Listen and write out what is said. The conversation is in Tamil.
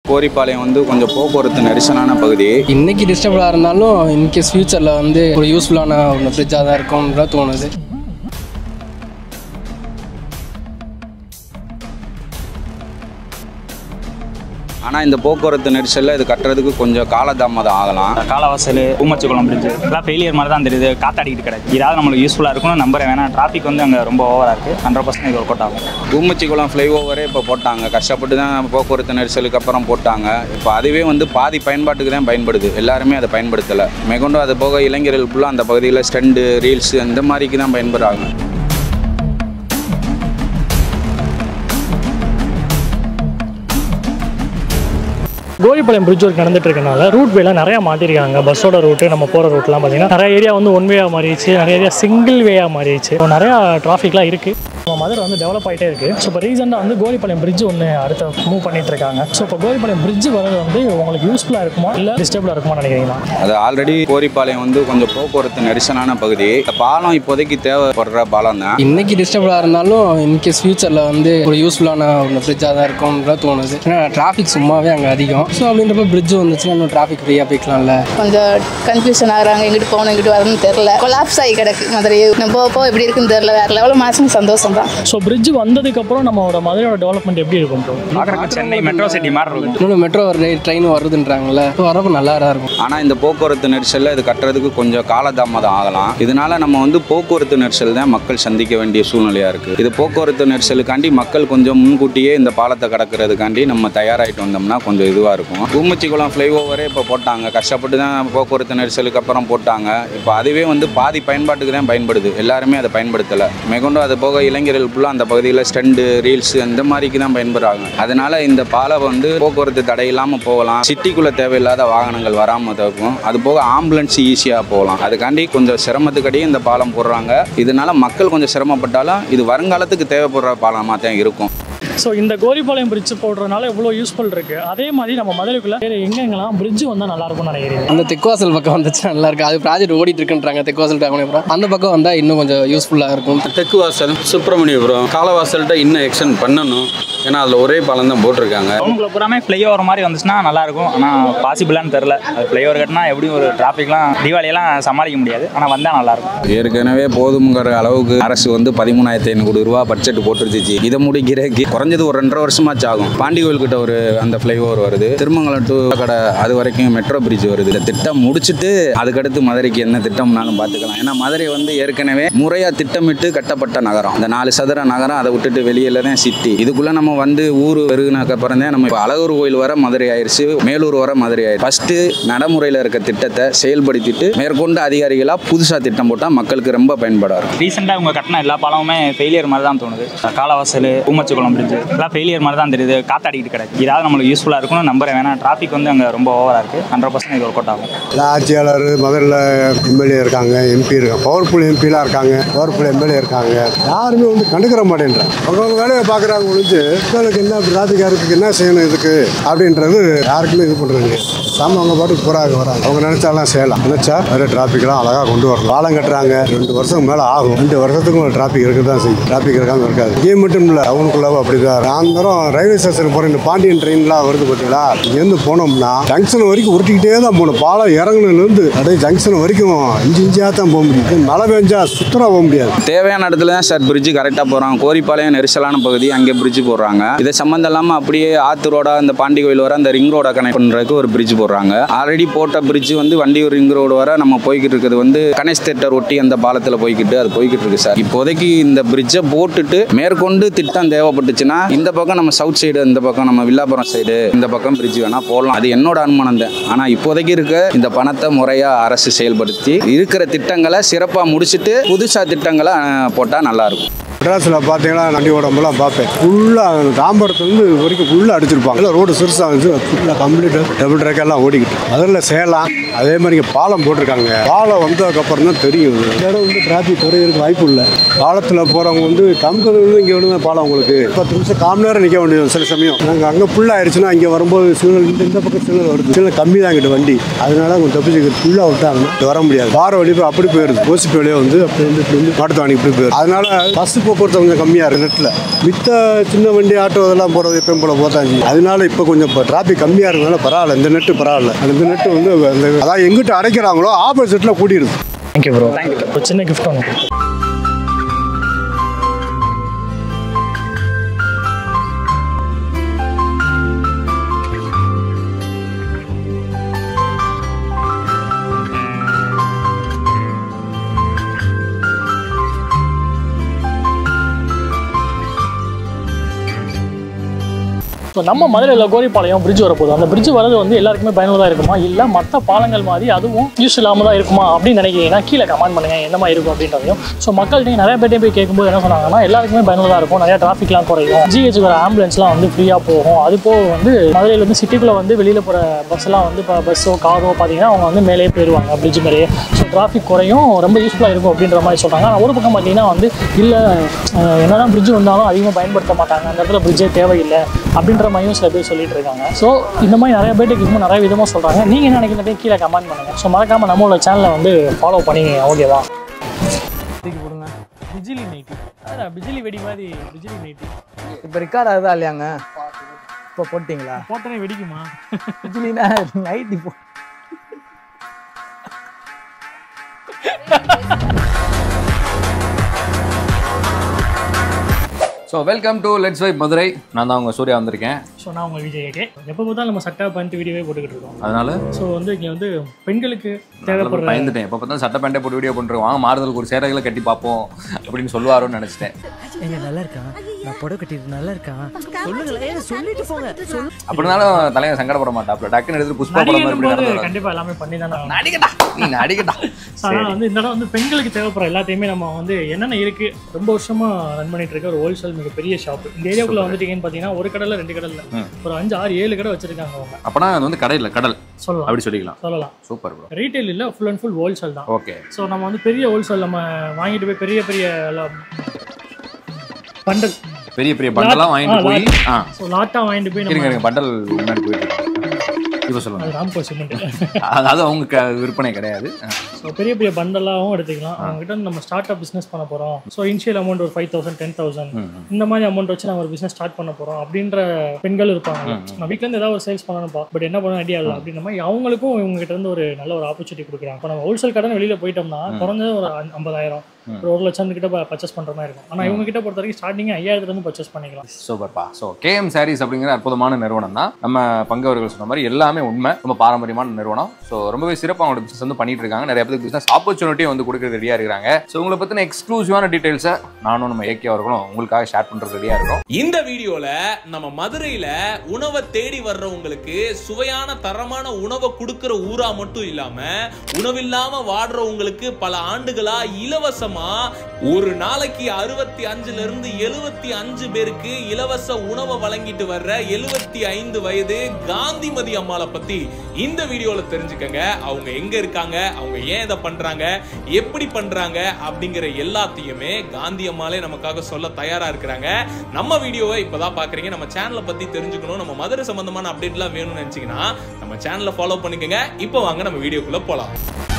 கோரிப்பாளையம் வந்து கொஞ்சம் போக்குவரத்து நெரிசலான பகுதி. இன்னைக்கு டிஸ்டர்படாக இருந்தாலும் இன்கேஸ் ஃபியூச்சரில் வந்து ஒரு யூஸ்ஃபுல்லான ஒன்று ஃப்ரிட்ஜாக தான் இருக்கும்ன்ற தோணுது. ஆனால் இந்த போக்குவரத்து நெரிசலில் இது கட்டுறதுக்கு கொஞ்சம் காலதாமதம் ஆகலாம். காலவாசல், ஊமச்சிக்குளம் பிரிட்ஜ் எல்லாம் ஃபெயிலியர் மாதிரி தான் தெரியுது. காத்தாடிக்கிட்டு கிடக்கு. இதாவது நம்மளுக்கு யூஸ்ஃபுல்லாக இருக்கும்னு நம்புறேன். வேணா டிராஃபிக் வந்து அங்கே ரொம்ப ஓவராக இருக்குது. 100% இது ஒர்க் அவுட் ஆகும். ஊமச்சிக்குளம் ஃப்ளைஓவரே இப்போ போட்டாங்க. கஷ்டப்பட்டு தான் போக்குவரத்து நெரிசலுக்கு அப்புறம் போட்டாங்க. இப்போ அதுவே வந்து பாதி பயன்பாட்டுக்கு தான் பயன்படுது. எல்லாருமே அதை பயன்படுத்தலை. மேற்கொண்டு அது போக இளைஞர்கள் ஃபுல்லாக அந்த பகுதியில் ஸ்டண்டு, ரீல்ஸு அந்த மாதிரிக்கு தான் பயன்படுறாங்க. கோரிப்பாளையம் பிரிட்ஜ் ஒர்க் நடந்துட்டு இருக்கனால ரூட் வேலாம் நிறையா மாற்றிருக்காங்க. பஸ்ஸோட ரூட்டு நம்ம போகிற ரூட்லாம் பார்த்தீங்கன்னா நிறைய ஏரியா வந்து ஒன் வேயாக மாறிடுச்சு, நிறைய ஏரியா சிங்கிள் வேயாக மாறிடுச்சு. இப்போ நிறையா டிராஃபிக்லாம் இருக்குது. நம்ம மதுரை வந்து டெவலப் ஆகிட்டே இருக்குது. ஸோ இப்போ ரீசெண்டாக வந்து கோரிப்பாளையம் பிரிட்ஜ் ஒன்று அடுத்த மூவ் பண்ணிட்டு இருக்காங்க. ஸோ இப்போ கோரிப்பாளையம் பிரிட்ஜ் வரது வந்து உங்களுக்கு யூஸ்ஃபுல்லாக இருக்குமா இல்லை டிஸ்டர்பிளாக இருக்குமா நினைக்கிறீங்களா? அது ஆல்ரெடி கோரிப்பாளையம் வந்து கொஞ்சம் போக்குவரத்து நெரிசலான பகுதி. இந்த பாலம் இப்போதைக்கு தேவைப்படுற பாலம் தான். இன்னைக்கு டிஸ்டர்படாக இருந்தாலும் இன்கேஸ் ஃபியூச்சரில் வந்து ஒரு யூஸ்ஃபுல்லான ஒன்று ஃப்ரிட்ஜாக தான் இருக்கும்ன்ற தோணுது. ஏன்னா டிராஃபிக் சும்மாவே அங்கே அதிகம். ஸோ அப்படின்றப்ப பிரிட்ஜ் வந்துச்சுன்னா இன்னும் டிராஃபிக் ஃப்ரீயாக போய்க்கலாம்ல. கொஞ்சம் கன்ஃபியூஷன் ஆகுறாங்க. எங்கிட்டு போகணும் எங்கிட்டு வரணும்னு தெரியல. கொலாப்ஸ் ஆகி கிடக்கு மதுரை. போக எப்படி இருக்குன்னு தெரியல. வேற லெவலில் மாசம் சந்தோஷம் தான். ஸோ பிரிட்ஜ் வந்ததுக்கப்புறம் நம்மளோட மதுரையோட டெவலப்மெண்ட் எப்படி இருக்கும்? சென்னை மெட்ரோ சிட்டி மாதிரி இருக்கும். இன்னொன்று மெட்ரோ ட்ரெயின் வருதுன்றாங்கல்ல. இப்போ வரப்போ நல்லா தான் இருக்கும். ஆனால் இந்த போக்குவரத்து நெரிசலில் இது கட்டுறதுக்கு கொஞ்சம் காலதாமதம் ஆகலாம். இதனால நம்ம வந்து போக்குவரத்து நெரிசல் தான் மக்கள் சந்திக்க வேண்டிய சூழ்நிலையாக இருக்குது. இது போக்குவரத்து நெரிசலுக்காண்டி மக்கள் கொஞ்சம் முன்கூட்டியே இந்த பாலத்தை கடக்கிறதுக்காண்டி நம்ம தயாராகிட்டு வந்தோம்னா கொஞ்சம் இதுவாக இருக்கும். ஊமச்சிக்குளம் ஃப்ளைஓவரே இப்போ போட்டாங்க. கஷ்டப்பட்டு தான் போக்குவரத்து நெரிசலுக்கு அப்புறம் போட்டாங்க. இப்போ அதுவே வந்து பாதி பயன்பாட்டுக்கு தான் பயன்படுது. எல்லாருமே அதை பயன்படுத்தலை. மேற்கொண்டு அது போக இளைஞர்கள் ஃபுல்லாக அந்த பகுதியில் ஸ்டண்டு, ரீல்ஸு அந்த மாதிரிக்கு தான் பயன்படுறாங்க. அதனால இந்த பாலம் வந்து போக்குவரத்து தடை இல்லாமல் போகலாம். சிட்டிக்குள்ளே தேவையில்லாத வாகனங்கள் வராமல் தவிர்க்கும். அது போக ஆம்புலன்ஸ் ஈஸியாக போகலாம். அதுக்காண்டி கொஞ்சம் சிரமத்துக்கடியே இந்த பாலம் போடுறாங்க. இதனால மக்கள் கொஞ்சம் சிரமப்பட்டாலும் இது வருங்காலத்துக்கு தேவைப்படுற பாலமாக தான் இருக்கும். ஸோ இந்த கோரிப்பாளையம் பிரிட்ஜ் போடுறதுனால எவ்வளோ யூஸ்ஃபுல் இருக்குது. அதே மாதிரி நம்ம மதுரைக்குள்ளே வேறு எங்கெங்கெல்லாம் பிரிட்ஜ் வந்தால் நல்லாயிருக்கும்னு நினைக்கிறீங்க? அந்த தெக்குவாசல் பக்கம் வந்துச்சுன்னா நல்லா இருக்கு. அது ப்ராஜெக்ட் ஓடிட்டு இருக்குன்றாங்க. தெக்குவாசல் அப்புறம் அந்த பக்கம் வந்தால் இன்னும் கொஞ்சம் யூஸ்ஃபுல்லாக இருக்கும். தெக்குவாசல், சுப்பிரமணியபுரம், காலவாசல்கிட்ட இன்னும் எக்ஸ்டெண்ட் பண்ணணும். ஏன்னா அதில் ஒரே பாலம் தான் போட்டிருக்காங்க. அவங்களை பூராமே ஃப்ளைஓவர் மாதிரி வந்துச்சுன்னா நல்லாயிருக்கும். ஆனால் பாசிபிளான்னு தெரில. அது ஃப்ளைஓவர் கட்டினா எப்படியும் ஒரு டிராஃபிக்லாம் தீபாவளியெல்லாம் சமாளிக்க முடியாது. ஆனால் வந்தால் நல்லாயிருக்கும். ஏற்கனவே போதுங்கிற அளவுக்கு அரசு வந்து 13,500 ரூபா பட்ஜெட் போட்டுருச்சு. இதை முடிக்கிறதுக்கு குறைஞ்சது ஒரு 2.5 வருஷமாச்சு ஆகும். பாண்டி கோயில்கிட்ட ஒரு அந்த ஃப்ளைஓவர் வருது. திருமங்கலம் டு கடை அது வரைக்கும் மெட்ரோ பிரிட்ஜ் வருது. இந்த திட்டம் முடிச்சுட்டு அதுக்கடுத்து மதுரைக்கு என்ன திட்டம்னாலும் பார்த்துக்கலாம். ஏன்னா மதுரை வந்து ஏற்கனவே முறையாக திட்டமிட்டு கட்டப்பட்ட நகரம். இந்த 4 சதுர நகரம். அதை விட்டுட்டு வெளியில தான் சிட்டி. இதுக்குள்ள நம்ம வந்து ஊர் பெருகுனக்கு அப்புறம் தான் நம்ம இப்போ அழகூர் கோயில் வர மதுரை ஆயிடுச்சு, மேலூர் வர மதுரை ஆயிடுச்சு. ஃபர்ஸ்ட் நடைமுறையில் இருக்க திட்டத்தை செயல்படுத்திட்டு மேற்கொண்டு அதிகாரிகளாக புதுசாக திட்டம் போட்டால் மக்களுக்கு ரொம்ப பயன்படாது. ரீசெண்டாக இவங்க கட்டின எல்லா பாலமுமே ஃபெயிலியர் மாதிரி தான் தோணுது. காலவாசல், ஊமச்சிக்குளம் பிரிட்ஜ் எல்லாம் ஃபெயிலியர் மாதிரி தான் தெரியுது. காத்தாடிக்கிட்டு கிடக்கு. இதாவது நம்மளுக்கு யூஸ்ஃபுல்லாக இருக்கும்னு நம்புறேன். வேணா டிராஃபிக் வந்து அங்கே ரொம்ப ஓவராக இருக்குது. 100% இது ஒர்க் அவுட் ஆகும். ஆட்சியாளர் மதுரையில் எம்எல்ஏ இருக்காங்க, எம்பி இருக்காங்க, பவர்ஃபுல் எம்பிலாம் இருக்காங்க, பவர்ஃபுல் எம்எல்ஏ இருக்காங்க. யாருமே வந்து கண்டுக்கிற மாட்டேன்றாங்க. அவங்க வேலையை பார்க்குறாங்க ஒழிஞ்சு மக்களுக்கு என்ன ராஜகாரத்துக்கு என்ன செய்யணும் இதுக்கு அப்படின்றது யாருக்குமே இது பண்ணுறாங்க. சாமி அவங்க பாட்டுக்கு போகிறாங்க வராங்க. அவங்க நினைச்சாலாம் செய்யலாம். நினைச்சா வேறு டிராஃபிக்லாம் அழகாக கொண்டு வரலாம். பாலம் கட்டுறாங்க. 2 வருஷம் மேலே ஆகும். 2 வருஷத்துக்கும் ஒரு டிராஃபிக் இருக்க தான் செய்யும். டிராஃபிக் இருக்காமல் இருக்காது. இங்கே மட்டும் இல்லை, அவனுக்குள்ள அப்படிதான். சாயந்தரம் ரயில்வே ஸ்டேஷன் போகிற இந்த பாண்டியன் ட்ரெயின்லாம் வருது பார்த்தீங்களா? இங்கேருந்து போனோம்னா ஜங்ஷன் வரைக்கும் உருட்டிக்கிட்டே தான் போகணும். பாலம் இறங்குனதுலேருந்து அப்படியே ஜங்ஷன் வரைக்கும் இஞ்சியாக தான் போக முடியும். மழை பெஞ்சா சுத்தராக போக முடியாது. தேவையான இடத்துல தான் சார் பிரிட்ஜ் கரெக்டாக போகிறாங்க. கோரிப்பாளையம் நெரிசலான பகுதி, அங்கே பிரிட்ஜ் போடுறாங்க. இதை சம்மந்தம் இல்லாமல் அப்படியே ஆத்து ரோடா இந்த பாண்டி கோயில் வர அந்த ரிங் ரோட கனெக்ட் பண்ணுறதுக்கு ஒரு பிரிட்ஜ் போடுறாங்க. ஆல்ரெடி போட்ட பிரிட்ஜ் வந்து வண்டியூர் ரிங் ரோடு வர நம்ம போய்கிட்டு இருக்கிறது வந்து கணேஷ் தேட்டர் ஒட்டி அந்த பாலத்தில் போய்கிட்டு அது போய்கிட்டு இருக்கு சார். இப்போதைக்கு இந்த பிரிட்ஜை போட்டுட்டு மேற்கொண்டு திட்டம் தேவைப்பட்டுச்சுன்னா இந்த பக்கம் நம்ம சவுத் சைடு, இந்த பக்கம் நம்ம வில்லாபுரம் சைடு, இந்த பக்கம் பிரிட்ஜ் வேணா போடலாம். அது என்னோட அனுமானம் தான். ஆனால் இப்போதைக்கு இருக்க இந்த பணத்தை முறையாக அரசு செயல்படுத்தி இருக்கிற திட்டங்களை சிறப்பாக முடிச்சுட்டு புதுசாக திட்டங்களை போட்டால் நல்லாயிருக்கும். மெட்ராஸில் பார்த்தீங்கன்னா வண்டி ஓடம்பெல்லாம் பார்ப்பேன். ஃபுல்லாக தாம்பரத்துலேருந்து வரைக்கும் ஃபுல்லாக அடிச்சிருப்பாங்க. இல்லை ரோடு சிறுசாக இருந்துச்சு. ஃபுல்லாக கம்ப்ளீட்டாக டபுள் ட்ராக்கெல்லாம் ஓடிக்கிட்டு அதில் செய்யலாம். அதே மாதிரி இங்கே பாலம் போட்டிருக்காங்க. பாலம் வந்ததுக்கப்புறம் தான் தெரியும். இந்த இடம் வந்து டிராஃபிக் குறையிறதுக்கு வாய்ப்பு இல்லை. பாலத்தில் போகிறவங்க வந்து தமிழ்நாடு இங்கே விழுந்த பாலம் உங்களுக்கு 10 நிமிஷம் 1/4 மணி நேரம் நிற்க வேண்டியது சில சமயம். நாங்கள் அங்கே ஃபுல்லாக ஆயிடுச்சுன்னா இங்கே வரும்போது சிக்னல் இந்த பக்கம் சிக்னல் வருது. சிக்னல் கம்மி தான் இங்கிட்ட வண்டி. அதனால அவங்க தப்பிச்சு ஃபுல்லாக விட்டாங்கன்னா வர முடியாது. வார வழி அப்படி போயிடுது. ஓசிப்பி வழியாக வந்து அப்படி வந்து இப்படி வந்து மாட்டுத்தாவணி இப்படி போயிடுது. அதனால பஸ் போக்குவரத்து கொஞ்சம் கம்மியாக இருக்குது நெட்டில். மித்த சின்ன வண்டி ஆட்டோ இதெல்லாம் போகிறது எப்பயும் போல் போத்தாச்சு. அதனால இப்போ கொஞ்சம் இப்போ டிராஃபிக் கம்மியாக இருக்கிறதுனால பரவாயில்ல. இந்த நெட்டு பரவாயில்ல. இந்த நெட்டு வந்து அதாவது எங்கிட்ட அடைக்கிறாங்களோ ஆப்போசிட்டில் கூட்டிடுது. Thank you bro. ஒரு சின்ன கிஃப்ட் ஒன்று. ஸோ நம்ம மதுரையில் கோரிப்பாளையம் பிரிட்ஜ் வரப்போகுது. அந்த பிரிட்ஜ் வரது வந்து எல்லாருக்குமே பயனுள்ளதாக இருக்குமா, இல்லை மற்ற பாலங்கள் மாதிரி அதுவும் யூஸ் இல்லாமல் தான் இருக்குமா அப்படின்னு நினைக்கிறீங்கன்னா கீழே கமெண்ட் பண்ணுங்கள் என்ன மாதிரி இருக்கும் அப்படின்றதையும். ஸோ மக்கள்கிட்ட நிறைய பேர்ட்டையும் போய் கேட்கும்போது என்ன சொன்னாங்கன்னா எல்லாருக்குமே பயனுள்ளதாக இருக்கும், நிறையா டிராஃபிக்லாம் குறையும், ஜிஹெச் வர ஆம்புலன்ஸ்லாம் வந்து ஃப்ரீயாக போகும். அது போக வந்து மதுரையில் வந்து சிட்டிக்குள்ளே வந்து வெளியில் போகிற பஸ்ஸெல்லாம் வந்து இப்போ பஸ்ஸோ காரோ பார்த்தீங்கன்னா அவங்க வந்து மேலேயே போயிடுவாங்க பிரிட்ஜ் மேலேயே. ஸோ டிராஃபிக் குறையும், ரொம்ப யூஸ்ஃபுல்லாக இருக்கும் அப்படின்ற மாதிரி சொல்கிறாங்க. ஆனால் ஒரு பக்கம் பார்த்தீங்கன்னா வந்து இல்லை என்னதான் பிரிட்ஜ் வந்தாலும் அதிகமாக பயன்படுத்த மாட்டாங்க, அந்த இடத்துல பிரிட்ஜே தேவையில்லை அப்படின்ற மாதிரியும் சில பேர் சொல்லிட்டு இருக்காங்க. ஸோ இந்த மாதிரி நிறைய பேருக்கு இன்னும் நிறைய விதமாக சொல்கிறாங்க. நீங்கள் என்ன நினைக்கிறதே கீழே கமெண்ட் பண்ணுங்கள். ஸோ மறக்காமல் நம்மளோட சேனலை வந்து ஃபாலோ பண்ணிங்க. ஓகேவா? போடுங்க பிஜிலி நைட்டி. பிஜிலி வெடி மாதிரி பிஜிலி நைட்டி. இப்போ ரெக்கார்ட் ஆகுதா இல்லையாங்க? இப்போ போட்டிங்களா? போட்டனே வெடிக்குமா? பிஜிலினா நைட்டி போ. So welcome to let's vibe Madurai. நான் தான் உங்கள் சூர்யா வந்திருக்கேன். ஸோ நான் உங்கள் விஜய் கே. எப்போ பார்த்தாலும் நம்ம சட்டை பேண்ட் வீடியோவே போட்டுக்கிட்டு இருக்கோம். அதனால ஸோ வந்து இங்கே வந்து பெண்களுக்கு தேவைப்படுற பயந்துட்டேன். எப்போ பார்த்தாலும் சட்டை பேண்டே போட்டு வீடியோ பண்ணுறோம், வாங்க மாறுதலுக்கு ஒரு சேரைகளை கட்டி பார்ப்போம் அப்படின்னு சொல்லுவாரோன்னு நினச்சிட்டேன். எங்க நல்லா இருக்கான், நான் புடவை கட்டிட்டு நல்லா இருக்கான் சொல்லுங்களேன், சொல்லிட்டு போங்க. அப்படினாலும் தலையை சங்கடப்பட மாட்டாப்ல, டக்குன்னு எடுத்து புஷ்பா படம் மாதிரி கண்டிப்பாக எல்லாமே பண்ணி தானே நடிக்கட்டா நீ நடிக்கட்டா. அதனால் வந்து இந்த இடம் வந்து பெண்களுக்கு தேவைப்படுற எல்லாத்தையுமே நம்ம வந்து என்னென்ன இருக்குது ரொம்ப வருஷமாக ரன் பண்ணிட்டு இருக்க ஒரு ஹோல்சேல் மிகப்பெரிய ஷாப். இந்த ஏரியாவுக்குள்ள வந்துட்டீங்கன்னு பார்த்தீங்கன்னா ஒரு கடையில் 2 கடையில் ஒரு 5, 6, 7 கடை வச்சிருக்காங்க அவங்க. அப்பனா அது வந்து கடை இல்லை, கடல் சொல்லலாம், அப்படி சொல்லலாம். Super bro. ரீட்டைல் இல்லை, ஃபுல் அண்ட் ஃபுல் ஹோல்சேல் தான். ஓகே. ஸோ நம்ம வந்து பெரிய ஹோல்சேல் நம்ம வாங்கிட்டு போய் பெரிய பெரிய பண்டல் பெரிய பெரிய பண்டலாம் வாங்கிட்டு போய் ஸோ லாட்டாக வாங்கிட்டு போய் நம்ம பண்டல் முன்னாடி போயிட்டு இப்போ சொல்லுங்க. அது ராம்கோ சிமெண்ட். அது அவங்க விற்பனை கிடையாது. ஸோ பெரிய பெரிய பண்டலாகவும் எடுத்துக்கலாம். அவங்ககிட்ட நம்ம ஸ்டார்ட் அப் பிஸ்னஸ் பண்ண போகிறோம். ஸோ இனிஷியல் அமௌண்ட் ஒரு 5,000 10,000 இந்த மாதிரி அமௌண்ட் வச்சு நாங்கள் ஒரு பிஸ்னஸ் ஸ்டார்ட் பண்ண போகிறோம் அப்படின்ற பெண்கள் இருப்பாங்க. நான் வீட்டிலேருந்து ஏதாவது ஒரு சேல்ஸ் பண்ணணும்ப்பா, பட் என்ன பண்ண ஐடியா இல்லை அப்படின்ற மாதிரி அவங்களுக்கும் இவங்ககிட்ட இருந்து ஒரு நல்ல ஒரு ஆப்பர்ச்சுனிட்டி கொடுக்குறாங்க. இப்போ நம்ம ஹோல்சேல் கடன் வெளியில் போயிட்டோம்னா குறைஞ்சது ஒரு 50,000 ஒரு 1 லட்சம் கிட்ட பர்ச்சேஸ் பண்ணுற மாதிரி இருக்கும். ஆனால் இவங்க கிட்ட பொறுத்த வரைக்கும் ஸ்டார்டிங் 5,000 பர்ச்சேஸ் பண்ணிக்கலாம். சூப்பர்ப்பா. ஸோ கேஎம் சாரீஸ் அப்படிங்கிற அற்புதமான நிறுவனம் தான். நம்ம பங்கு அவர்கள் சொன்ன மாதிரி எல்லாமே உண்மை, ரொம்ப பாரம்பரியமான நிறுவனம். ஸோ ரொம்பவே சிறப்பாக அவங்களோட பிசினஸ் வந்து பண்ணிட்டு இருக்காங்க. நிறைய பேருக்கு பிசினஸ் ஆப்பர்ச்சுனிட்டியும் வந்து கொடுக்குறது ரெடியாக இருக்கிறாங்க. ஸோ உங்களை பற்றின எக்ஸ்க்ளூசிவான டீட்டெயில்ஸை நானும் நம்ம ஏகே அவர்களும் உங்களுக்காக ஷேர் பண்ணுறது ரெடியாக இருக்கும். இந்த வீடியோல நம்ம மதுரையில உணவை தேடி வர்றவங்களுக்கு சுவையான தரமான உணவை கொடுக்கிற ஊரா மட்டும் இல்லாம உணவில்லாம வாடுறவங்களுக்கு பல ஆண்டுகளா இலவசமா ஒரு நாளைக்கு 65 இருந்து 75 பேருக்கு இலவச உணவை வழங்கிட்டு வர்ற 75 வயது காந்திமதி அம்மாளை பத்தி இந்த வீடியோல தெரிஞ்சுக்கங்க. அவங்க எங்க இருக்காங்க, அவங்க ஏன் இதை பண்றாங்க, எப்படி பண்றாங்க அப்படிங்கிற எல்லாத்தையுமே காந்தி அம்மாளே நமக்காக சொல்ல தயாரா இருக்கிறாங்க. நம்ம வீடியோவை இப்பதான் பாக்குறீங்க, நம்ம சேனலை பத்தி தெரிஞ்சுக்கணும், நம்ம மதுரை சம்பந்தமான அப்டேட்லாம் வேணும்னு நினைச்சீங்கன்னா நம்ம சேனலை ஃபாலோ பண்ணிக்கங்க. இப்போ வாங்க நம்ம வீடியோக்குள்ள போலாம்.